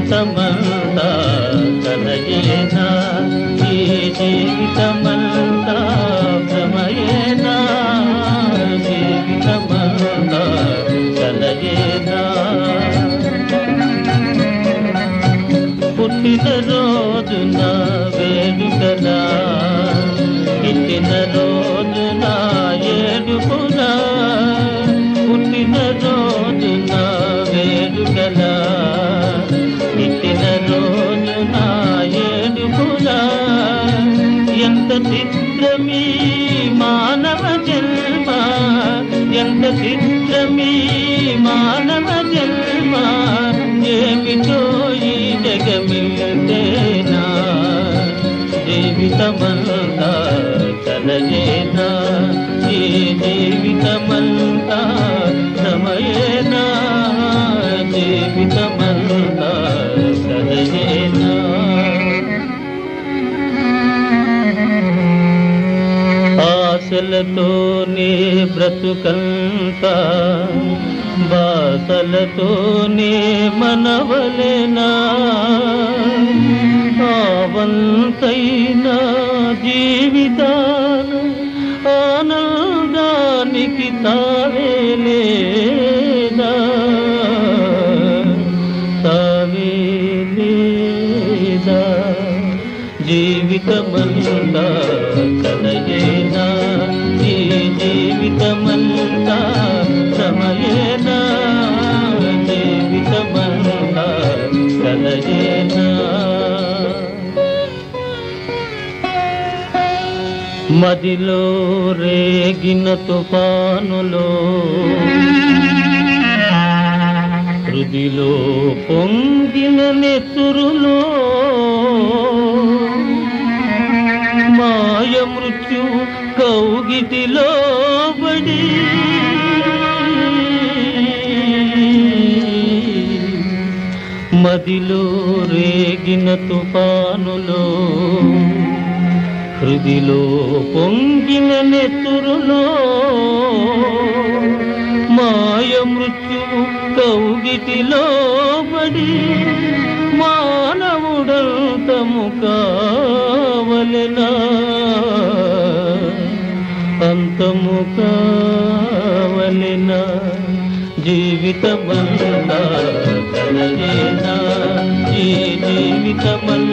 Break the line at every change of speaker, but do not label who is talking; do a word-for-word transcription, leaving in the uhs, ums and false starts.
జీవితమంతా కలయేనా, ఈ జీవితమంతా భ్రమయేనా, జీవితమంతా కలయేనా. పుట్టిన రోజున వేడుకలా, ఇచ్చిన రోజున ఏడుపులా, పుట్టిన రోజున వేడుకలా, ఇచ్చిన రోజున ఏడుపులా. ఎంత చిత్రమీ మానవ జన్మ, ఎంత చిత్రమీ మానవ జన్మ, ఏమిటో ఈ జగమింతేనా, జీవితమంతా కలయేనా, ఈ జీవితమంతా సమయేనా, జీవితమంతా కలయేనా. ఆశలతోనే బ్రతుకంతా, బాసలతోనే మనవలెనా, ఆవంతైనా జీవితాన ఆనందానికి తావే లేదా, తావే లేదా. జీవితమంతా కలయేనా, ఈ జీవితమంతా సమయేనా, జీవితమంతా కలయేనా. మదిలో రేగిన తుఫానులో, హృదిలో పొంగిన నెత్తురులో, మాయ మృత్యు కౌగిటిలో బడి, మదిలో రేగిన తుఫానులో, హృదిలో పొంగిన నెత్తురులో, మాయ మృత్యువు కౌగిటిలో బడి, మానవుడంతము కావలెనా, అంతము కావలెనా. జీవితమంతా కలయేనా, ఈ జీవితమంతా